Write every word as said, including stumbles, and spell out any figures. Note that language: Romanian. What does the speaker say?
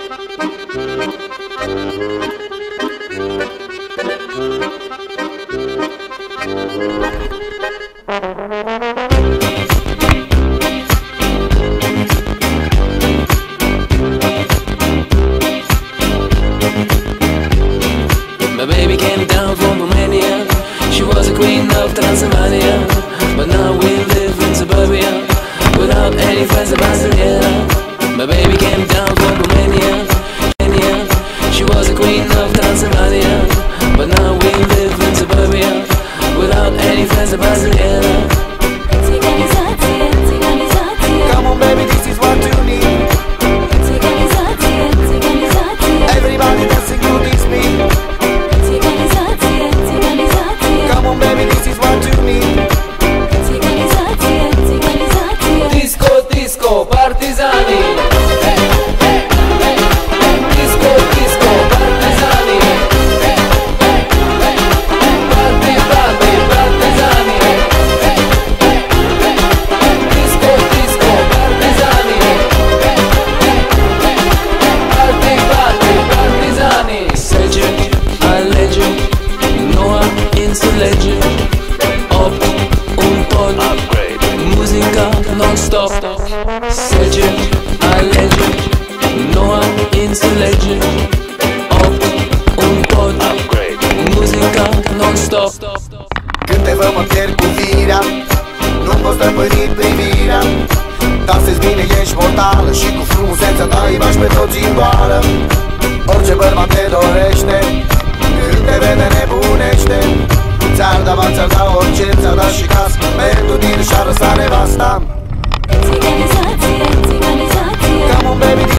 My baby came down from Romania. She was a queen of Transylvania, but now we live in suburbia without any friends of Barcelona. My baby came down from Romania. She was a queen of Transylvania, but now we live in suburbia without any friends of Barcelona. Come on baby, this is what you need. Everybody dancing to this beat. Come on baby, this is what you need. Disco, disco, partizani. Disco, disco, partizani. Party, party, partizani. Disco, disco, partizani. Party, party, partizani. Sergio, allegio, Noah, insulegio. Opt, un pod, musica non-stop. Sergio, allegio, Noah, insulegio. Opt, un pod, musica non-stop. Când te văd mă pierd cu firea, nu pot stăpâni privirea. Dansezi bine, ești mortală și cu frumusețea ta îi bași pe toți în goală. Orice bărbat te dorește, când te vede nebunește. Ți-ar da bani, ți-ar da orice, ți-ar da și casă. Pentru tine și-ar lăsa nevasta.